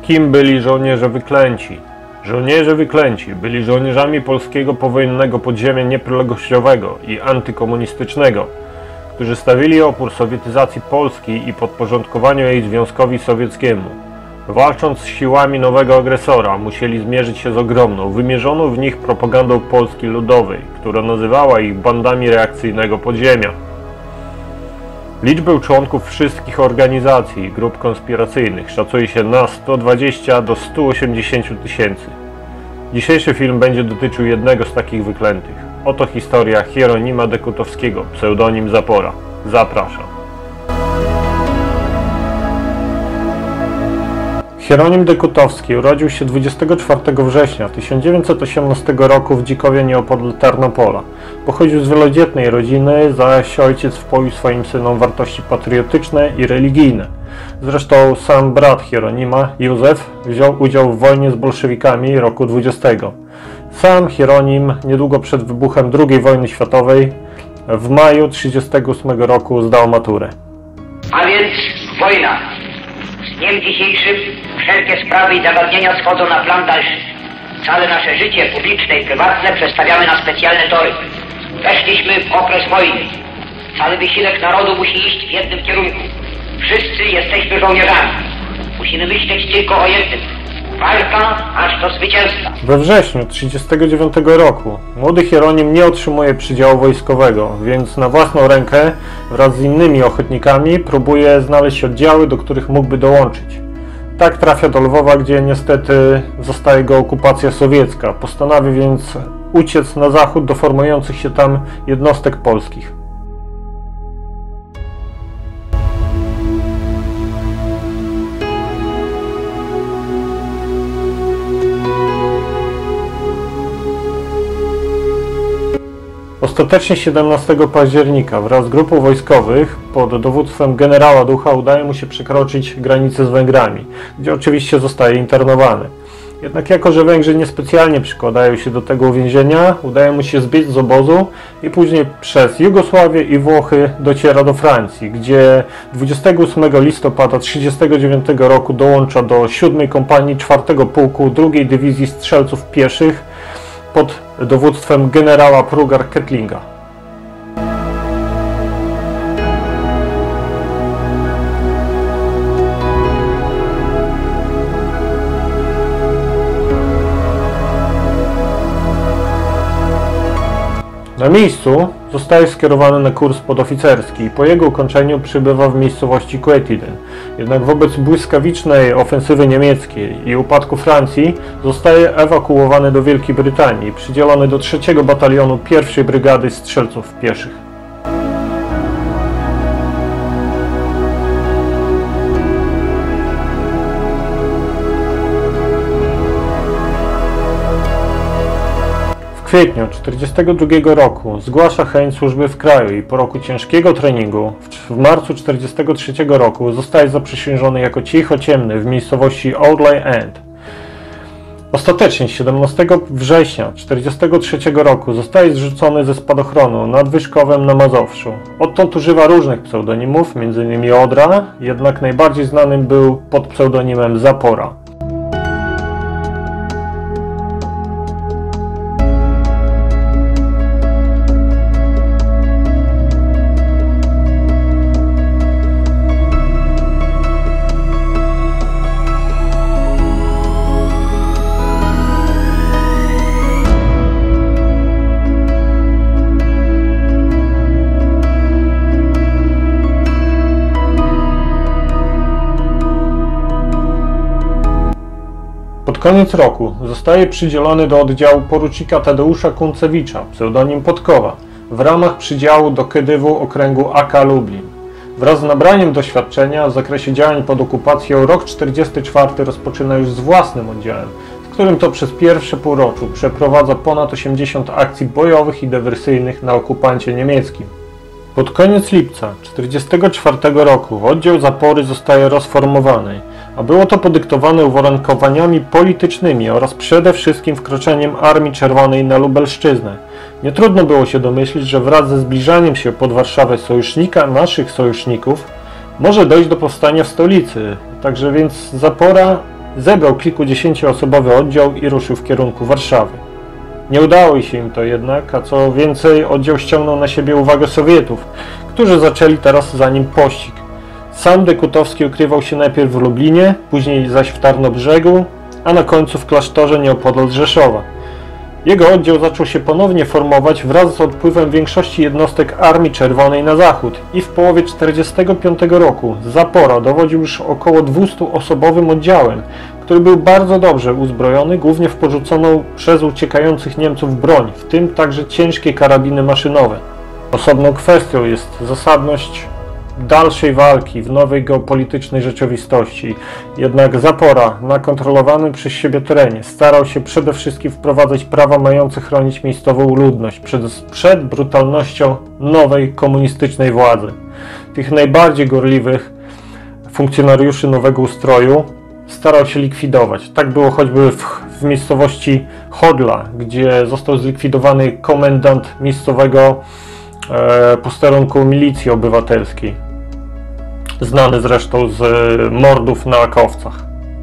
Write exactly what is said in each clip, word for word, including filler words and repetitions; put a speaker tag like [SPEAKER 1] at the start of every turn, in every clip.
[SPEAKER 1] Kim byli żołnierze wyklęci? Żołnierze wyklęci byli żołnierzami polskiego powojennego podziemia niepodległościowego i antykomunistycznego, którzy stawili opór sowietyzacji Polski i podporządkowaniu jej Związkowi Sowieckiemu. Walcząc z siłami nowego agresora, musieli zmierzyć się z ogromną, wymierzoną w nich propagandą Polski Ludowej, która nazywała ich bandami reakcyjnego podziemia. Liczbę członków wszystkich organizacji i grup konspiracyjnych szacuje się na sto dwadzieścia do stu osiemdziesięciu tysięcy. Dzisiejszy film będzie dotyczył jednego z takich wyklętych. Oto historia Hieronima Dekutowskiego, pseudonim Zapora. Zapraszam. Hieronim Dekutowski urodził się dwudziestego czwartego września tysiąc dziewięćset osiemnastego roku w Dzikowie nieopodal Tarnopola. Pochodził z wielodzietnej rodziny, zaś ojciec wpoił swoim synom wartości patriotyczne i religijne. Zresztą sam brat Hieronima, Józef, wziął udział w wojnie z bolszewikami roku dwudziestego. Sam Hieronim niedługo przed wybuchem drugiej wojny światowej w maju trzydziestego ósmego roku zdał maturę.
[SPEAKER 2] A więc wojna. Z dniem dzisiejszym wszelkie sprawy i zagadnienia schodzą na plan dalszy. Całe nasze życie publiczne i prywatne przestawiamy na specjalne tory. Weszliśmy w okres wojny. Cały wysiłek narodu musi iść w jednym kierunku. Wszyscy jesteśmy żołnierzami. Musimy myśleć tylko o jednym. Walka aż do zwycięstwa.
[SPEAKER 1] We wrześniu tysiąc dziewięćset trzydziestego dziewiątego roku młody Hieronim nie otrzymuje przydziału wojskowego, więc na własną rękę wraz z innymi ochotnikami próbuje znaleźć oddziały, do których mógłby dołączyć. Tak trafia do Lwowa, gdzie niestety zostaje go okupacja sowiecka. Postanowi więc uciec na zachód do formujących się tam jednostek polskich. Ostatecznie siedemnastego października wraz z grupą wojskowych pod dowództwem generała Ducha udaje mu się przekroczyć granicę z Węgrami, gdzie oczywiście zostaje internowany. Jednak jako, że Węgrzy niespecjalnie przykładają się do tego uwięzienia, udaje mu się zbiec z obozu i później przez Jugosławię i Włochy dociera do Francji, gdzie dwudziestego ósmego listopada tysiąc dziewięćset trzydziestego dziewiątego roku dołącza do siódmej kompanii czwartego pułku drugiej dywizji strzelców pieszych pod dowództwem generała Prugar-Kettlinga. Na miejscu zostaje skierowany na kurs podoficerski i po jego ukończeniu przybywa w miejscowości Quetiden. Jednak wobec błyskawicznej ofensywy niemieckiej i upadku Francji zostaje ewakuowany do Wielkiej Brytanii i przydzielony do trzeciego batalionu pierwszej brygady strzelców pieszych. W kwietniu tysiąc dziewięćset czterdziestego drugiego roku zgłasza chęć służby w kraju i po roku ciężkiego treningu w marcu tysiąc dziewięćset czterdziestego trzeciego roku zostaje zaprzysiężony jako cichociemny w miejscowości Audley End. Ostatecznie siedemnastego września tysiąc dziewięćset czterdziestego trzeciego roku zostaje zrzucony ze spadochronu nad Wyszkowem na Mazowszu. Odtąd używa różnych pseudonimów, między innymi Odra, jednak najbardziej znanym był pod pseudonimem Zapora. Pod koniec roku zostaje przydzielony do oddziału porucznika Tadeusza Kuncewicza, pseudonim Podkowa, w ramach przydziału do Kedywu okręgu A K Lublin. Wraz z nabraniem doświadczenia w zakresie działań pod okupacją rok czterdziesty czwarty rozpoczyna już z własnym oddziałem, w którym to przez pierwsze półroczu przeprowadza ponad osiemdziesiąt akcji bojowych i dywersyjnych na okupancie niemieckim. Pod koniec lipca tysiąc dziewięćset czterdziestego czwartego roku oddział Zapory zostaje rozformowany, a było to podyktowane uwarunkowaniami politycznymi oraz przede wszystkim wkroczeniem Armii Czerwonej na Lubelszczyznę. Nie trudno było się domyślić, że wraz ze zbliżaniem się pod Warszawę sojusznika naszych sojuszników może dojść do powstania w stolicy. Także więc Zapora zebrał kilkudziesięcioosobowy oddział i ruszył w kierunku Warszawy. Nie udało się im to jednak, a co więcej, oddział ściągnął na siebie uwagę Sowietów, którzy zaczęli teraz za nim pościg. Sam Dekutowski ukrywał się najpierw w Lublinie, później zaś w Tarnobrzegu, a na końcu w klasztorze nieopodal Rzeszowa. Jego oddział zaczął się ponownie formować wraz z odpływem większości jednostek Armii Czerwonej na zachód i w połowie tysiąc dziewięćset czterdziestego piątego roku Zapora dowodził już około dwustuosobowym oddziałem, który był bardzo dobrze uzbrojony, głównie w porzuconą przez uciekających Niemców broń, w tym także ciężkie karabiny maszynowe. Osobną kwestią jest zasadność dalszej walki w nowej geopolitycznej rzeczywistości. Jednak Zapora na kontrolowanym przez siebie terenie starał się przede wszystkim wprowadzać prawa mające chronić miejscową ludność przed, przed brutalnością nowej komunistycznej władzy. Tych najbardziej gorliwych funkcjonariuszy nowego ustroju starał się likwidować. Tak było choćby w, w miejscowości Hodla, gdzie został zlikwidowany komendant miejscowego e, posterunku milicji obywatelskiej, znany zresztą z mordów na Akowcach.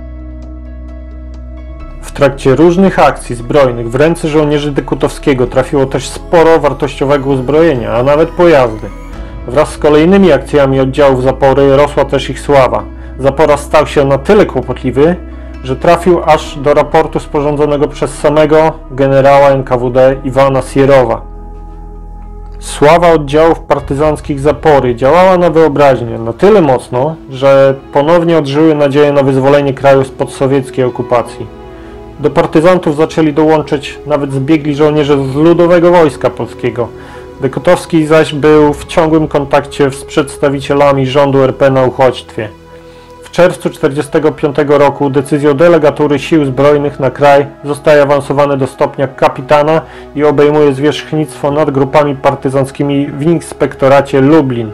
[SPEAKER 1] W trakcie różnych akcji zbrojnych w ręce żołnierzy Dekutowskiego trafiło też sporo wartościowego uzbrojenia, a nawet pojazdy. Wraz z kolejnymi akcjami oddziałów Zapory rosła też ich sława. Zapora stał się na tyle kłopotliwy, że trafił aż do raportu sporządzonego przez samego generała N K W D Iwana Sierowa. Sława oddziałów partyzanckich Zapory działała na wyobraźnię na tyle mocno, że ponownie odżyły nadzieje na wyzwolenie kraju spod sowieckiej okupacji. Do partyzantów zaczęli dołączać nawet zbiegli żołnierze z Ludowego Wojska Polskiego. Dekutowski zaś był w ciągłym kontakcie z przedstawicielami rządu R P na uchodźstwie. W czerwcu tysiąc dziewięćset czterdziestego piątego roku decyzją delegatury sił zbrojnych na kraj zostaje awansowany do stopnia kapitana i obejmuje zwierzchnictwo nad grupami partyzanckimi w inspektoracie Lublin.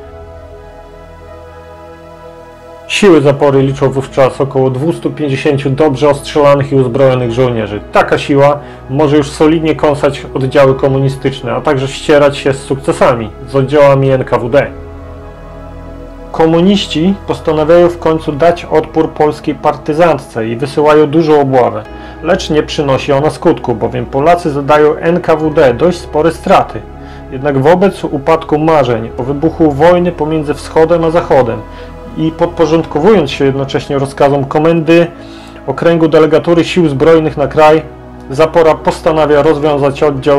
[SPEAKER 1] Siły Zapory liczą wówczas około dwieście pięćdziesiąt dobrze ostrzelanych i uzbrojonych żołnierzy. Taka siła może już solidnie kąsać oddziały komunistyczne, a także ścierać się z sukcesami z oddziałami N K W D. Komuniści postanawiają w końcu dać odpór polskiej partyzantce i wysyłają dużą obławę, lecz nie przynosi ona skutku, bowiem Polacy zadają N K W D dość spore straty. Jednak wobec upadku marzeń o wybuchu wojny pomiędzy wschodem a zachodem i podporządkowując się jednocześnie rozkazom komendy okręgu delegatury sił zbrojnych na kraj, Zapora postanawia rozwiązać oddział.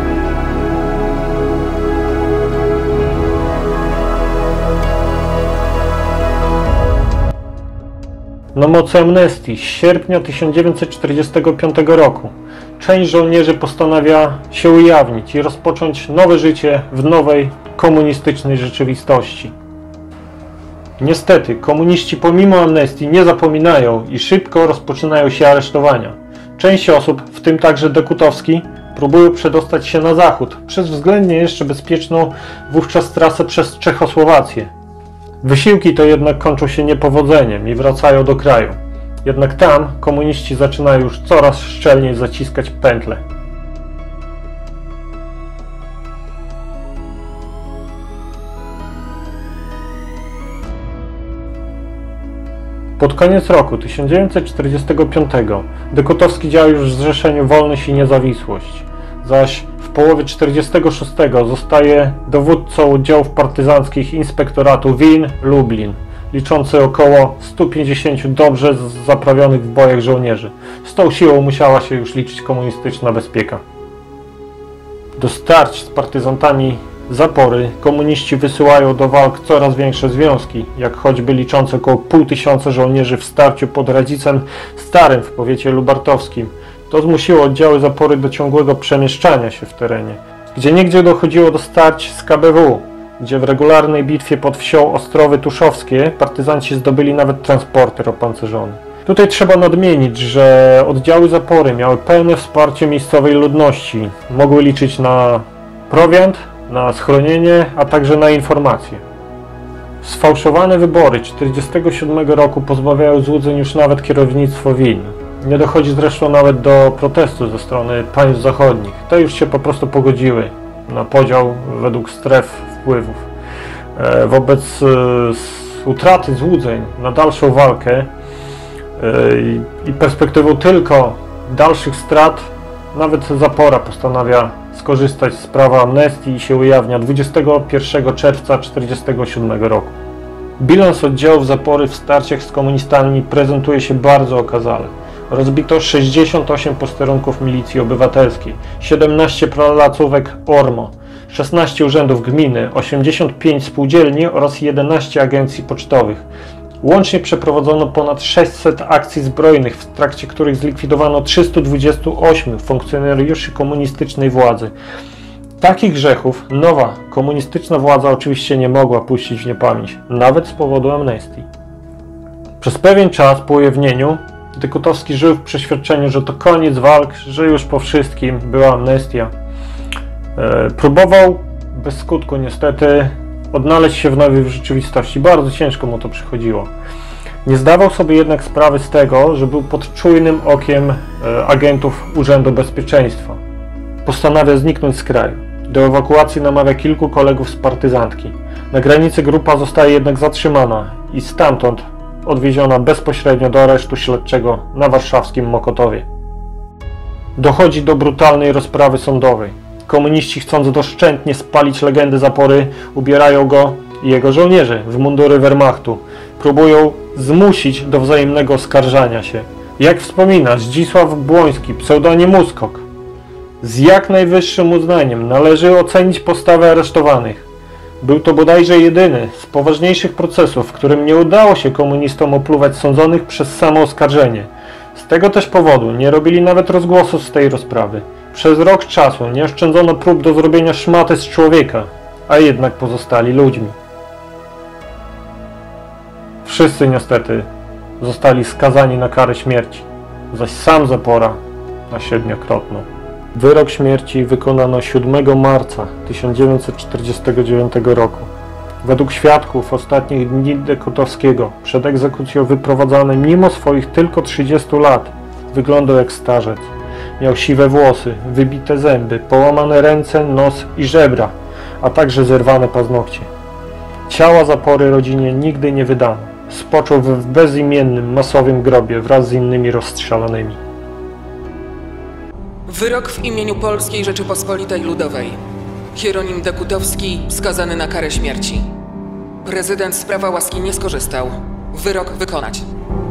[SPEAKER 1] Na mocy amnestii z sierpnia tysiąc dziewięćset czterdziestego piątego roku część żołnierzy postanawia się ujawnić i rozpocząć nowe życie w nowej komunistycznej rzeczywistości. Niestety, komuniści pomimo amnestii nie zapominają i szybko rozpoczynają się aresztowania. Część osób, w tym także Dekutowski, próbują przedostać się na zachód przez względnie jeszcze bezpieczną wówczas trasę przez Czechosłowację. Wysiłki to jednak kończą się niepowodzeniem i wracają do kraju. Jednak tam komuniści zaczynają już coraz szczelniej zaciskać pętle. Pod koniec roku tysiąc dziewięćset czterdziestego piątego Dekutowski działał już w Zrzeszeniu Wolność i Niezawisłość, zaś w połowie tysiąc dziewięćset czterdziestego szóstego zostaje dowódcą oddziałów partyzanckich Inspektoratu Wien Lublin, liczący około stu pięćdziesięciu dobrze zaprawionych w bojach żołnierzy. Z tą siłą musiała się już liczyć komunistyczna bezpieka. Do starć z partyzantami Zapory komuniści wysyłają do walk coraz większe związki, jak choćby liczące około pół tysiąca żołnierzy w starciu pod Radzicem Starym w powiecie lubartowskim. To zmusiło oddziały Zapory do ciągłego przemieszczania się w terenie. Gdzieniegdzie dochodziło do starć z K B W, gdzie w regularnej bitwie pod wsią Ostrowy Tuszowskie partyzanci zdobyli nawet transporter opancerzony. Tutaj trzeba nadmienić, że oddziały Zapory miały pełne wsparcie miejscowej ludności. Mogły liczyć na prowiant, na schronienie, a także na informacje. Sfałszowane wybory tysiąc dziewięćset czterdziestego siódmego roku pozbawiają złudzeń już nawet kierownictwo Wien. Nie dochodzi zresztą nawet do protestu ze strony państw zachodnich. Te już się po prostu pogodziły na podział według stref wpływów. Wobec utraty złudzeń na dalszą walkę i perspektywą tylko dalszych strat, nawet Zapora postanawia skorzystać z prawa amnestii i się ujawnia dwudziestego pierwszego czerwca tysiąc dziewięćset czterdziestego siódmego roku. Bilans oddziałów Zapory w starciach z komunistami prezentuje się bardzo okazale. Rozbito sześćdziesiąt osiem posterunków milicji obywatelskiej, siedemnaście placówek O R M O, szesnaście urzędów gminy, osiemdziesiąt pięć spółdzielni oraz jedenaście agencji pocztowych. Łącznie przeprowadzono ponad sześćset akcji zbrojnych, w trakcie których zlikwidowano trzystu dwudziestu ośmiu funkcjonariuszy komunistycznej władzy. Takich grzechów nowa komunistyczna władza oczywiście nie mogła puścić w niepamięć, nawet z powodu amnestii. Przez pewien czas po ujawnieniu Dekutowski żył w przeświadczeniu, że to koniec walk, że już po wszystkim była amnestia. E, próbował bez skutku niestety odnaleźć się w nowej rzeczywistości. Bardzo ciężko mu to przychodziło. Nie zdawał sobie jednak sprawy z tego, że był pod czujnym okiem e, agentów Urzędu Bezpieczeństwa. Postanawia zniknąć z kraju. Do ewakuacji namawia kilku kolegów z partyzantki. Na granicy grupa zostaje jednak zatrzymana i stamtąd odwieziona bezpośrednio do aresztu śledczego na warszawskim Mokotowie. Dochodzi do brutalnej rozprawy sądowej. Komuniści, chcąc doszczętnie spalić legendy Zapory, ubierają go i jego żołnierzy w mundury Wehrmachtu. Próbują zmusić do wzajemnego oskarżania się. Jak wspomina Zdzisław Błoński, pseudonim Uskok, z jak najwyższym uznaniem należy ocenić postawę aresztowanych. Był to bodajże jedyny z poważniejszych procesów, w którym nie udało się komunistom opluwać sądzonych przez samo oskarżenie. Z tego też powodu nie robili nawet rozgłosu z tej rozprawy. Przez rok czasu nie oszczędzono prób do zrobienia szmaty z człowieka, a jednak pozostali ludźmi. Wszyscy niestety zostali skazani na karę śmierci, zaś sam Zapora na siedmiokrotną. Wyrok śmierci wykonano siódmego marca tysiąc dziewięćset czterdziestego dziewiątego roku. Według świadków ostatnich dni Dekutowskiego przed egzekucją wyprowadzany mimo swoich tylko trzydziestu lat wyglądał jak starzec. Miał siwe włosy, wybite zęby, połamane ręce, nos i żebra, a także zerwane paznokcie. Ciała Zapory rodzinie nigdy nie wydano. Spoczął w bezimiennym, masowym grobie wraz z innymi rozstrzelanymi.
[SPEAKER 3] Wyrok w imieniu Polskiej Rzeczypospolitej Ludowej. Hieronim Dekutowski skazany na karę śmierci. Prezydent z prawa łaski nie skorzystał. Wyrok wykonać.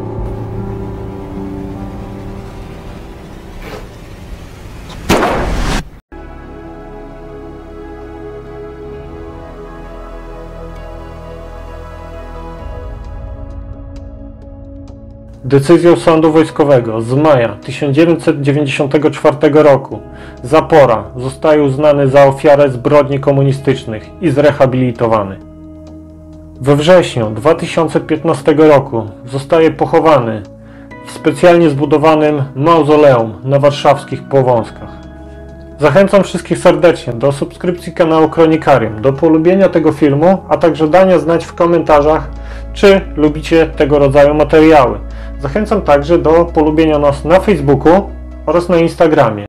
[SPEAKER 1] Decyzją Sądu Wojskowego z maja tysiąc dziewięćset dziewięćdziesiątego czwartego roku Zapora zostaje uznany za ofiarę zbrodni komunistycznych i zrehabilitowany. We wrześniu dwa tysiące piętnastego roku zostaje pochowany w specjalnie zbudowanym mauzoleum na warszawskich Powązkach. Zachęcam wszystkich serdecznie do subskrypcji kanału Kronikarium, do polubienia tego filmu, a także dania znać w komentarzach, czy lubicie tego rodzaju materiały. Zachęcam także do polubienia nas na Facebooku oraz na Instagramie.